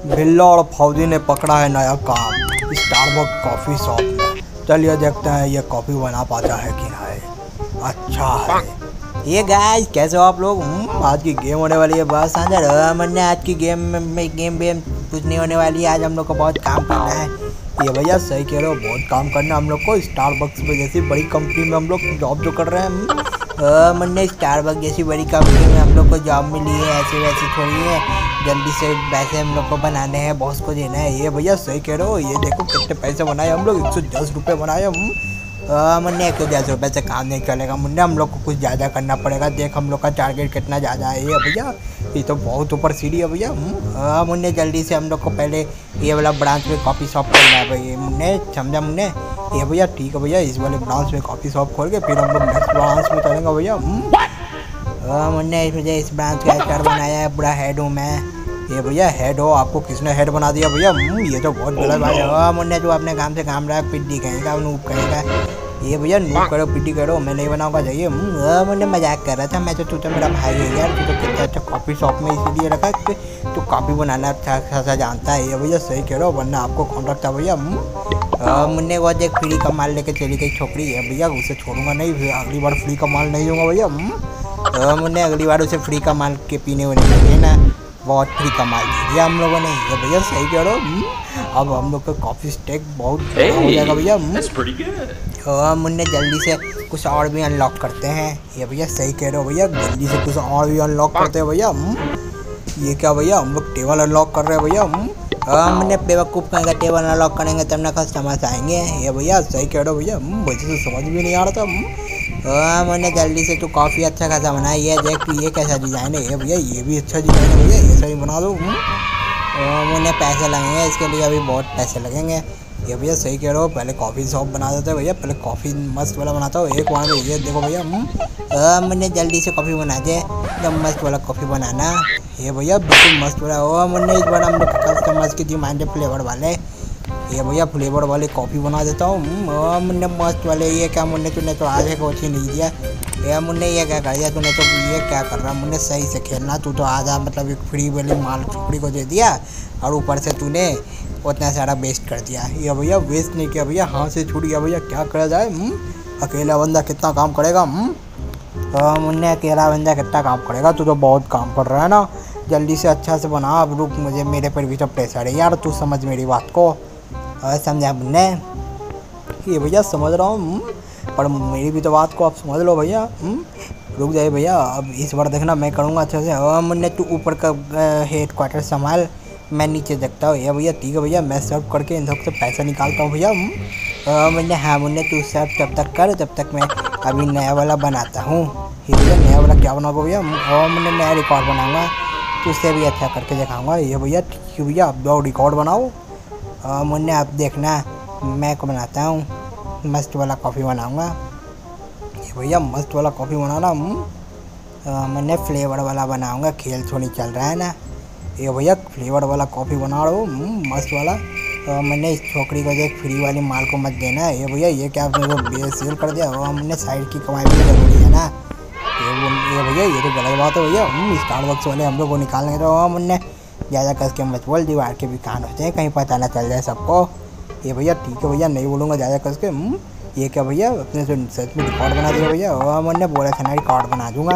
बिल्ला और फौजी ने पकड़ा है नया काम स्टारबक्स कॉफ़ी शॉप में। चलिए देखते हैं ये कॉफ़ी बना पाता है कि नहीं। अच्छा है। ये गाइस कैसे हो आप लोग? आज की गेम होने वाली है बहुत शानदार। मैंने आज की गेम में गेम कुछ नहीं होने वाली है। आज हम लोग को बहुत काम करना है। ये भैया सही कह रहे हो, बहुत काम करना है हम लोग को। स्टारबक्स में जैसी बड़ी कंपनी में हम लोग जॉब जो कर रहे हैं। मैंने स्टारबक्स जैसी बड़ी कंपनी में हम लोग को जॉब मिली है। ऐसे वैसे थोड़ी है, जल्दी से पैसे हम लोग को बनाने हैं, बॉस को देना है। ये भैया सही कह रहे हो। ये देखो कितने पैसे बनाए हम लोग, 110 रुपये बनाए हम। मुन्ने 110 रुपये से काम नहीं चलेगा मुन्ने, हम लोग को कुछ ज़्यादा करना पड़ेगा। देख हम लोग का टारगेट कितना ज़्यादा है। ये भैया ये तो बहुत ऊपर सीढ़ी है भैया। मुन्ने जल्दी से हम लोग को पहले ये वाला ब्रांच में कॉफ़ी शॉप खोलना है भाई मुन्ने, समझा मुन्ने? ये भैया ठीक है भैया, इस वाले ब्रांच में कॉफ़ी शॉप खोल के फिर हम लोग नेक्स्ट ब्रांच में चलेंगे भैया। मुन्ने मुझे इस ब्रांच का हेड बनाया है, पूरा हेड हूँ मैं। ये भैया हेड हो, आपको किसने हेड बना दिया भैया? ये तो बहुत गलत बात है। मुन्ने तो अपने काम से काम रहा है, पिड्डी कहेगा नूब कहेगा। ये भैया नूब करो पिड्डी करो, मैं नहीं बनाऊंगा चाहिए। मुन्ने मजाक कर रहा था मैं। तो मेरा भाई है यार, तू तो कितना अच्छा कॉफ़ी शॉप में इसीलिए रखा कि तू कॉफ़ी बनाना अच्छा खासा जानता है। ये भैया सही कह रहे हो, वरना आपको कॉन्ट्रैक्ट था भैया। मुन्ने वो एक फ्री का माल लेके चली गई छोकरी है भैया, उसे छोड़ूंगा नहीं। अगली बार फ्री का माल नहीं दूंगा भैया। मुन्ने अगली बार उसे फ्री का माल के पीने होने लगे ना, बहुत फ्री का माल दे दिया हम लोगों ने। ये भैया सही कह रहे हो। अब हम लोग का कॉफ़ी स्टेक बहुत हो जाएगा भैया। मुन्ने जल्दी से कुछ और भी अनलॉक करते हैं। ये भैया सही कह रहे हो भैया, जल्दी से कुछ और भी अनलॉक करते हैं भैया। ये क्या भैया, हम लोग टेबल अनलॉक कर रहे हैं भैया। मुन्ने बेवकूफ़ कहेंगे, टेबल अनलॉक करेंगे तब ना कस्टमर आएंगे। ये भैया सही कह रहे हो भैया, मुझे तो समझ भी नहीं आ रहा था। मैंने जल्दी से तू काफ़ी अच्छा खासा बनाया। ये देख ये कैसा डिज़ाइन है। ये भैया ये भी अच्छा डिज़ाइन है भैया, ऐसा ही बना दो। मुझे पैसे लगेंगे इसके लिए, अभी बहुत पैसे लगेंगे। ये भैया सही कह रहे हो, पहले कॉफ़ी शॉप बना देते हैं भैया। पहले कॉफ़ी मस्त वाला बनाता हूँ एक वहाँ में। ये देखो भैया मैंने जल्दी से कॉफ़ी बना दे, जब मस्त वाला कॉफ़ी बनाना। ये भैया बिल्कुल मस्त वाला हो। मैंने इस बार हम लोग कस्टमर्स की डिमांड है फ्लेवर वाले। ये भैया फ्लेवर वाले कॉफ़ी बना देता हूँ। मुन्ने मस्त वाले। ये क्या मुन्ने, तूने तो आगे कोच ही नहीं दिया। ये मुन्ने ये क्या कर दिया तूने? तो ये क्या कर रहा मुन्ने, सही से खेलना। तू तो आधा मतलब एक फ्री वाली माल छोकरी को दे दिया और ऊपर से तूने उतना सारा वेस्ट कर दिया। ये भैया वेस्ट नहीं किया भैया, हाथ से छूट गया भैया। क्या करा जाए? अकेला बंदा कितना काम करेगा? मुन्ने अकेला बंदा कितना काम करेगा? तू तो बहुत काम कर रहा है ना। जल्दी से अच्छा से बना। अब रुक, मुझे मेरे पर भी तो प्रेशर है यार, तू समझ मेरी बात को। समझा मुन्ने? ये भैया समझ रहा हूँ, पर मेरी भी तो बात को आप समझ लो भैया। रुक जाइए भैया, अब इस बार देखना मैं करूँगा अच्छे से। मुन्ने तू ऊपर का हेड क्वार्टर संभाल, मैं नीचे देखता हूँ। ये भैया ठीक है भैया, मैं सर्व करके इन सबसे पैसा निकालता हूँ भैया। मुन्ने हाँ मुन्ने तू सर्व तब तक कर, जब तक मैं अभी नया वाला बनाता हूँ। ये भैया नया वाला क्या बनाऊँगा भैया? मुन्ने नया रिकॉर्ड बनाऊँगा, तो उससे भी अच्छा करके दिखाऊँगा। ये भैया ठीक है भैया, अब जाओ रिकॉर्ड बनाओ। मुन्ने आप देखना मैं को बनाता हूँ, मस्त वाला कॉफ़ी बनाऊँगा। ये भैया मस्त वाला कॉफ़ी बनाना। मैंने फ्लेवर वाला बनाऊँगा, खेल थोड़ी चल रहा है ना। ये भैया फ्लेवर वाला कॉफ़ी बना रहा हूँ मस्त वाला। मैंने इस छोकरी को देख फ्री वाली माल को मत देना। ये भैया ये क्या आपने सेल कर दिया? हमने साइड की कमाई भी ज़रूरी है ना। ये भैया ये तो गलत बात है भैया। स्टारबक्स वाले हम लोग को निकालने तो मुन्ने ज़्यादा कस के मत बोल, दीवार के भी कान होते हैं, कहीं पता ना चल जाए सबको। ये भैया ठीक है भैया, नहीं बोलूँगा ज़्यादा कस के। ये क्या भैया अपने से सच में रिकॉर्ड बना दिया भैया? मैंने बोला था ना रिकॉर्ड बना दूँगा।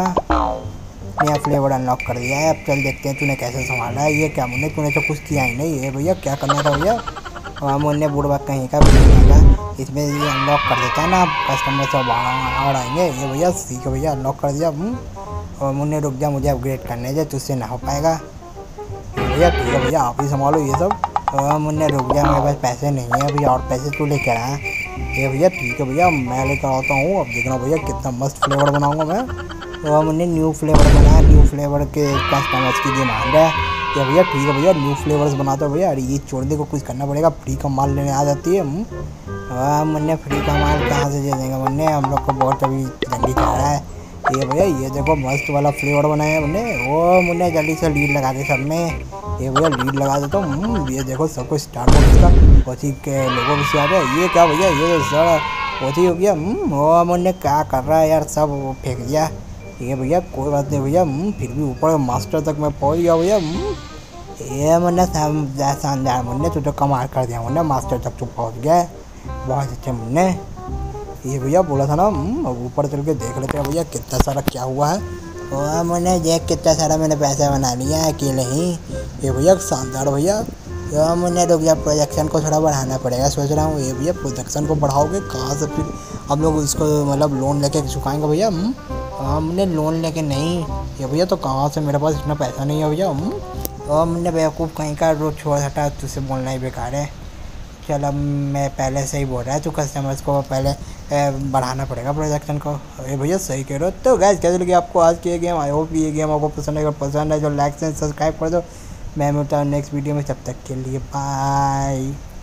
नया फ्लेवर अनलॉक कर दिया है, अब चल देखते हैं तूने कैसे संभाला है। ये क्या मुन्ने, तूने तो कुछ किया ही नहीं। ये भैया क्या करना था भैया? मुन्ने बुढ़वा कहीं का भी इसमें ये अनलॉक कर देता है ना, कस्टमर सब और आएंगे। ये भैया ठीक है भैया अनलॉक कर दिया। और मुन्ने रुक जा, मुझे अपग्रेड करने दे, तुझसे ना हो पाएगा। भैया ठीक है भैया, आप ही संभालो ये सब। मुन्ने रुक जा, मेरे पास पैसे नहीं है भैया, और पैसे तू लेकर आया। ये भैया ठीक है भैया, मैं लेकर आता हूँ। अब देखना भैया कितना मस्त फ्लेवर बनाऊँगा मैं। मुन्ने न्यू फ्लेवर बनाया, न्यू फ्लेवर के कस्टमर्स की डिमांड है। ये भैया ठीक है भैया, न्यू फ्लेवर्स बनाते हो भैया। अरे ये छोड़ने को कुछ करना पड़ेगा, फ्री का माल लेने आ जाती है। मुन्ने फ्री का माल कहाँ से दे देंगे मुन्ने, हम लोग को बहुत अभी जल्दी चल रहा है। ये भैया ये देखो मस्त वाला फ्लेवर बनाया है मुन्ने। वो मुन्ने जल्दी से लीड लगा दे सब में। ये भैया लीड लगा देता हूँ। ये देखो सबको स्टारबक्स का कोची के लोगों भी से आ रहा है। ये क्या भैया, ये सारा कोची हो गया। वो मुन्ने क्या कर रहा है यार, सब फेंक दिया। ये भैया कोई बात नहीं भैया, फिर भी ऊपर मास्टर तक मैं पहुँच गया भैया। ये मुन्ने शानदार मुन्ने, तू तो कमाल कर दिया मुन्ने, मास्टर तक तू पहुँच गया, बहुत अच्छे मुन्ने। ये भैया बोला था ना, ऊपर चल के देख लेते हैं भैया कितना सारा क्या हुआ है। और मैंने देख कितना सारा मैंने पैसा बना लिया है अकेले ही। ये भैया शानदार भैया। यार मैंने रुक गया, प्रोजेक्शन को थोड़ा बढ़ाना पड़ेगा सोच रहा हूँ। ये भैया प्रोजेक्शन को बढ़ाओगे कहाँ से, फिर हम लोग इसको मतलब लोन लेके चुकाएंगे भैया। हमने लोन लेके नहीं, ये भैया तो कहाँ से, मेरे पास इतना पैसा नहीं है भैया। और हमने बेवकूफ़ कहीं का रोज छोड़ हटा, तुझसे बोलना ही बेकार है। चल अब मैं पहले से ही बोल रहा है, तो कस्टमर्स को पहले बढ़ाना पड़ेगा प्रोजेक्शन को। अरे भैया सही कह रहे हो। तो गाइस कैसे लगी आपको आज की ये गेम, आई होप ये गेम आपको पसंद है। अगर पसंद है तो लाइक से सब्सक्राइब कर दो। मैं मिलता हूँ नेक्स्ट वीडियो में, तब तक के लिए बाय।